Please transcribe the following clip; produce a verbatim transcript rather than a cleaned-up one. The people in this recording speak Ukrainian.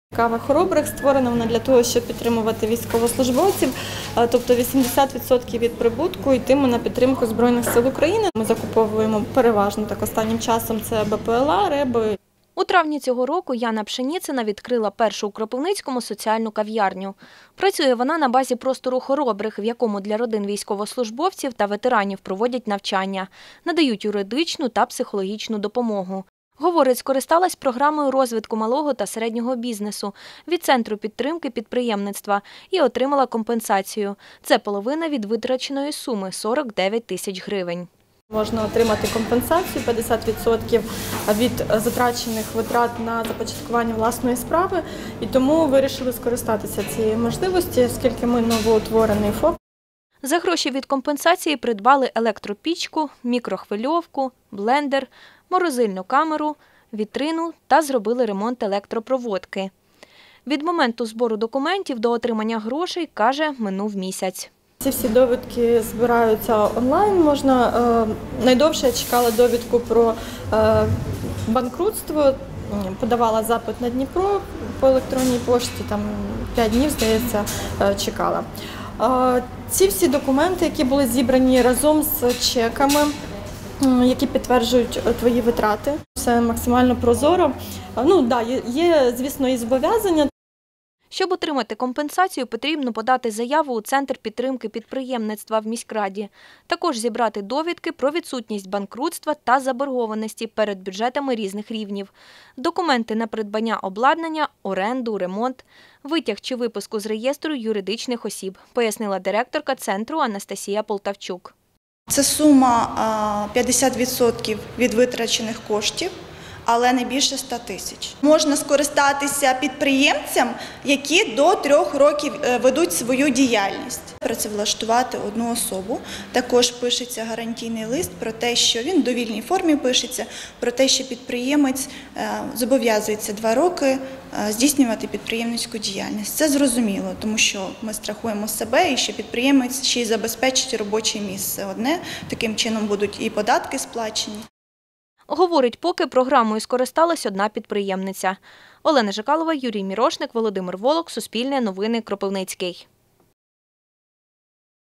Кава хоробрих створена вона для того, щоб підтримувати військовослужбовців, тобто вісімдесят відсотків від прибутку йтиме на підтримку Збройних сил України. Ми закуповуємо переважно так останнім часом це Б П Л А, РЕБи. У травні цього року Яна Пшеніцина відкрила першу у Кропивницькому соціальну кав'ярню. Працює вона на базі простору хоробрих, в якому для родин військовослужбовців та ветеранів проводять навчання, надають юридичну та психологічну допомогу. Говорить, скористалась програмою розвитку малого та середнього бізнесу від Центру підтримки підприємництва і отримала компенсацію. Це половина від витраченої суми – сорок дев'ять тисяч гривень. Можна отримати компенсацію п'ятдесят відсотків від затрачених витрат на започаткування власної справи. І тому вирішили скористатися цією можливістю, оскільки ми новоутворений ФОП. За гроші від компенсації придбали електропічку, мікрохвильовку, блендер, морозильну камеру, вітрину та зробили ремонт електропроводки. Від моменту збору документів до отримання грошей, каже, минув місяць. Ці всі довідки збираються онлайн. Можна, найдовше я чекала довідку про банкрутство, подавала запит на Дніпро по електронній пошті, там п'ять днів, здається, чекала. Ці всі документи, які були зібрані разом з чеками, які підтверджують твої витрати. Все максимально прозоро. Ну, да, є, звісно, і зобов'язання. Щоб отримати компенсацію, потрібно подати заяву у Центр підтримки підприємництва в міськраді. Також зібрати довідки про відсутність банкрутства та заборгованості перед бюджетами різних рівнів. Документи на придбання обладнання, оренду, ремонт, витяг чи виписку з реєстру юридичних осіб, пояснила директорка центру Анастасія Полтавчук. Це сума п'ятдесят відсотків від витрачених коштів, але не більше ста тисяч. Можна скористатися підприємцям, які до трьох років ведуть свою діяльність. Працевлаштувати одну особу. Також пишеться гарантійний лист про те, що він в довільній формі пишеться, про те, що підприємець зобов'язується два роки здійснювати підприємницьку діяльність. Це зрозуміло, тому що ми страхуємо себе і що підприємець ще й забезпечить робоче місце одне. Таким чином будуть і податки сплачені. Говорить, поки програмою скористалась одна підприємниця. Олена Жикалова, Юрій Мірошник, Володимир Волок, Суспільне новини, Кропивницький.